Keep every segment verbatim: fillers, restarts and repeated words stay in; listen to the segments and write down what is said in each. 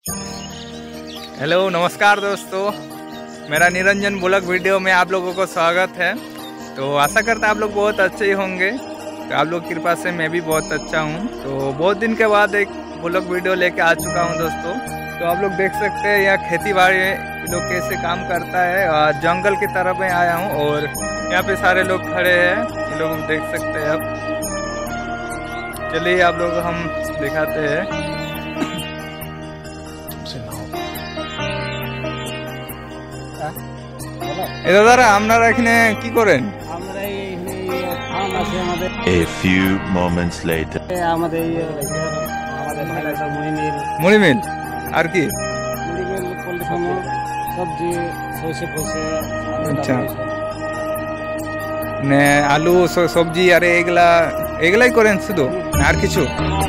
Hello नमस्कार दोस्तों, मेरा निरंजन ब्लॉग वीडियो में आप लोगों को स्वागत है। तो आशा करता आप लोग बहुत अच्छे ही होंगे। तो आप लोग की कृपा से मैं भी बहुत अच्छा हूँ। तो बहुत दिन के बाद एक ब्लॉग वीडियो लेके आ चुका हूँ दोस्तों। तो आप लोग देख सकते हैं यहाँ खेती बाड़ी लोग कैसे काम करता है और जंगल की तरफ में आया हूँ और यहाँ पे सारे लोग खड़े हैं, ये लोग देख सकते हैं। अब चलिए आप लोग हम दिखाते हैं। দাদা আপনারা এখানে কি করেন? আমরা এখানে ফার্ম আছে আমাদের। A few moments later আমাদের আমাদের ভাইরা মুড়ি মিল মুড়ি মিল আর কি মুড়ি মিল পোল্ট্রি ফার্ম সবজি সরষে ফসে। আচ্ছা, মানে আলু সবজি আর এগুলা এগুলাই করেন শুধু আর কিছু?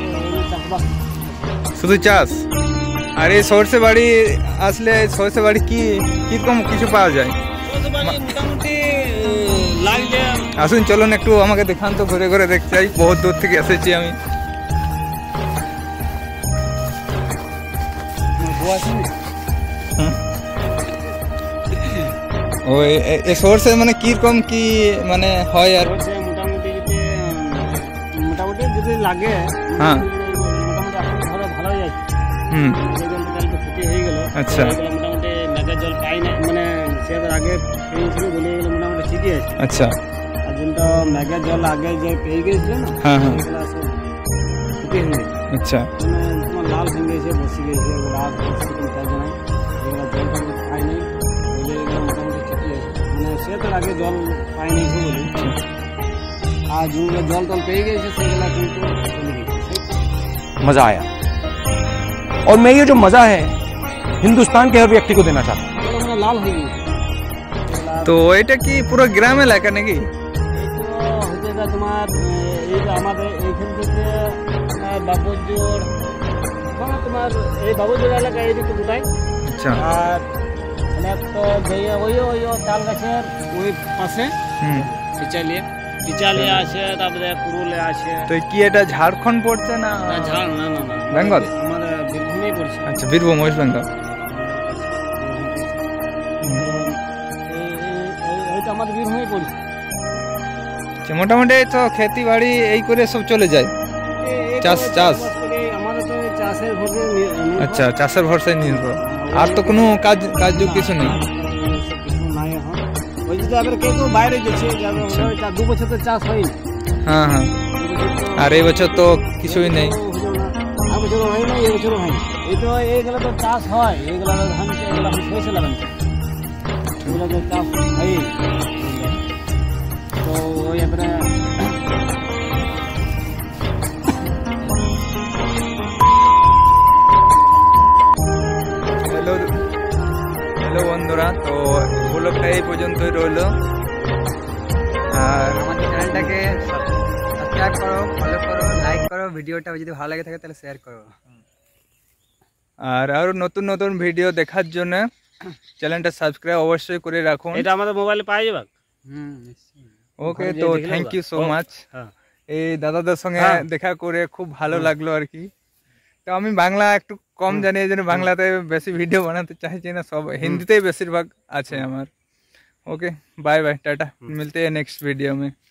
শুধু চাষ। আর এই সরষে বাড়ি আসলে সরষে বাড়ি কি কিরকম কিছু পাওয়া যায়? মোটামুটি লাগলে আসুন চলুন একটু আমাকে দেখান তো, ঘুরে ঘুরে দেখতে চাই, বহুত দূর থেকে এসেছি আমি। ওই এই সরষে মানে কিরকম কি মানে হয়? আর মোটামুটি যদি মোটামুটি যদি লাগে হ্যাঁ মোটামুটি এখন ধরো ভালো হয়ে যাচ্ছে। হুম কালকে ফুটি হয়ে গেল। আচ্ছা মোটামুটি মেঘের জল পাই না, মানে সে আগে পেয়েছিল বলে গেলে মোটামুটি ঠিকই আছে। আচ্ছা, আর যেটা মেঘের জল আগে যে পেয়ে গেছিল না, হ্যাঁ হ্যাঁ সেগুলো সব ফুটি হয়ে গেছে। আচ্ছা মানে তোমার লাল হয়ে গেছে, বসে গেছে, লাল সেরকম কাজ নাই। এগুলো জলটা পাই নাই বলে এগুলো মোটামুটি ঠিকই আছে। মানে সে তো আগে জল পাই নাই বলে, আর যেগুলো জল টল পেয়ে গেছে সেগুলো কিন্তু চলে গেছে। मजा आया और मैं ये जो मजा है हिंदुस्तान के हर व्यक्ति को देना चाहता हूँ। এগুলো মানে লাল হয়ে গেছে। তো এটা কি পুরো গ্রাম এলাকা নাকি? এই তো হচ্ছে গিয়ে তোমার এই যে আমাদের এইখান থেকে তোমার বাবুজোর, মানে তোমার এই বাবুজোর এলাকা এইদিকে গোটাই। আচ্ছা আর মানে তো যে ওই ওই তাল গাছের ওই পাশে হুম পিচালিয়া পিচালিয়া আছে, তারপরে পুরুলিয়া আছে। তো কি এটা ঝাড়খণ্ড পড়ছে না? না ঝাড় না না না বেঙ্গল? আমাদের বীরভূমেই পড়ছে। আচ্ছা, বীরভূম, ওয়েস্ট বেঙ্গল। এইটা আমাদের বীরভূমেই পড়ছে। আচ্ছা, মোটামুটি তো খেতি বাড়ি এই করে সব চলে যায়। চাষ চাষ আমাদের তো চাষের ভোরে নির্ভর। আচ্ছা, চাষের ভরসায় নির্ভর, আর তো কোনো কাজ কাজ কিছু নেই। কিছু নাই এখন। ওই যদি আবার কেউ কেউ বাইরে গেছে, যাবে দু বছর তো চাষ হয়নি। হ্যাঁ হ্যাঁ, আর এই বছর তো কিছুই নেই। আর বছর হয় না, এই বছর হয়নি। এই তো এইগুলো তো চাষ হয়, এইগুলো ধান এগুলো সরষে লাগানো, এগুলো তো চাষ হয়। তো ওই এবারে হ্যালো হ্যালো বন্ধুরা, তো ব্লগটা এই পর্যন্তই রইল। আর আমাদের চ্যানেলটাকে সাবস্ক্রাইব করো, ফলো করো, লাইক করো, ভিডিওটা যদি ভালো লাগে থাকে তাহলে শেয়ার করো। আর আরো নতুন নতুন ভিডিও দেখার জন্য চ্যানেলটা সাবস্ক্রাইব অবশ্যই করে রাখুন। এটা আমাদের মোবাইলে পাওয়া যাবে। হুম নিশ্চয়ই। ওকে, তো থ্যাংক ইউ সো মাচ। হ্যাঁ এই দাদাদের সঙ্গে হ্যাঁ। দেখা করে খুব ভালো লাগলো আর কি। তো আমি বাংলা একটু কম জানি, এই জন্য বাংলাতে বেশি ভিডিও বানাতে চাইছি না, সব হিন্দিতেই বেশিরভাগ আছে আমার। ओके बाय बाय टाटा, मिलते हैं नेक्स्ट वीडियो में।